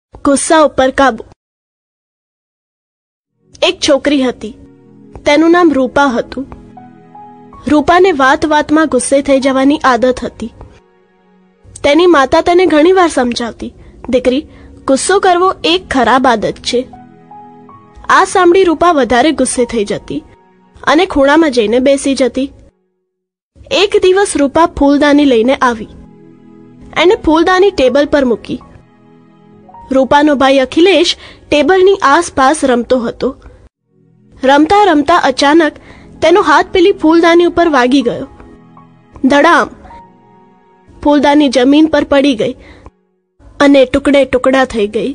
ગુસ્સા ઉપર કાબુ. એક છોકરી હતી, તેનું નામ રૂપા હતું. રૂપાને વાત વાતમાં ગુસ્સે થઈ જવાની આદત હતી. તેની માતા તેને ઘણીવાર સમજાવતી, દીકરી, ગુસ્સો કરવો એક ખરાબ આદત છે. આ સાંભળી રૂપા વધારે ગુસ્સે થઈ જતી અને ખૂણામાં જઈને બેસી જતી. એક દિવસ રૂપા ફૂલદાની લઈને આવી. એણે ફૂલદાની ટેબલ પર મૂકી. રૂપાનો ભાઈ અખિલેશ ટેબલની આસપાસ રમતો હતો. રમતા રમતા અચાનક તેનો હાથ પેલી ફૂલદાની ઉપર વાગી ગયો. ધડામ! ફૂલદાની જમીન પર પડી ગઈ અને ટુકડે ટુકડા થઈ ગઈ.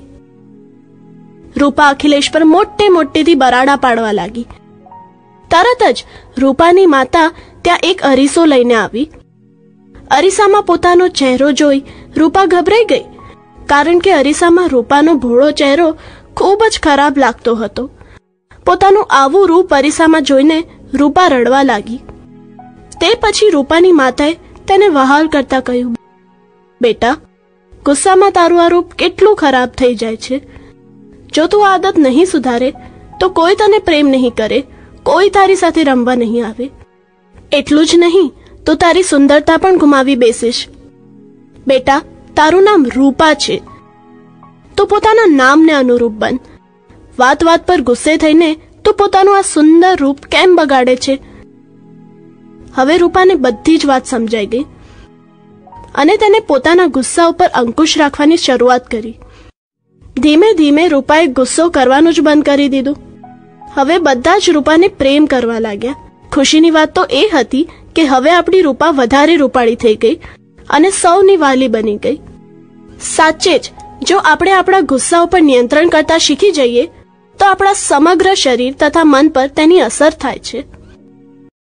રૂપા અખિલેશ પર મોટે મોટેથી બરાડા પાડવા લાગી. તરત જ રૂપાની માતા ત્યાં એક અરીસો લઈને આવી. અરીસામાં પોતાનો ચહેરો જોઈ રૂપા ગભરાઈ ગઈ, કારણ કે અરીસામાં રૂપાનો ભોળો ચહેરો ખૂબ જ ખરાબ લાગતો હતો. પોતાનું આવું રૂપ અરીસામાં જોઈને રૂપા રડવા લાગી. તે પછી રૂપાની માતાએ તેને વહાલ કરતા કહ્યું, બેટા, ગુસ્સામાં તારું આ રૂપ કેટલું ખરાબ થઈ જાય છે. જો તું આદત નહીં સુધારે તો કોઈ તને પ્રેમ નહીં કરે, કોઈ તારી સાથે રમવા નહીં આવે. એટલું જ નહીં તો તારી સુંદરતા પણ ગુમાવી બેસીશ. બેટા, તારું નામ રૂપા છે, તો પોતાના નામને અનુરૂપ બન. વાત વાત પર ગુસ્સે થઈને તું પોતાનું આ સુંદર રૂપ કેમ બગાડે છે? હવે રૂપાને બધી જ વાત સમજાઈ ગઈ અને તેને પોતાના ગુસ્સા ઉપર અંકુશ રાખવાની શરૂઆત કરી. ધીમે ધીમે રૂપાએ ગુસ્સો કરવાનું જ બંધ કરી દીધું. હવે બધા જ રૂપાને પ્રેમ કરવા લાગ્યા. ખુશીની વાત તો એ હતી કે હવે આપણી રૂપા વધારે રૂપાળી થઈ ગઈ અને સૌની વાલી બની ગઈ. સાચે જ, જો આપણે આપણા ગુસ્સા ઉપર નિયંત્રણ કરતા શીખી જઈએ તો આપણા સમગ્ર શરીર તથા મન પર તેની અસર થાય છે.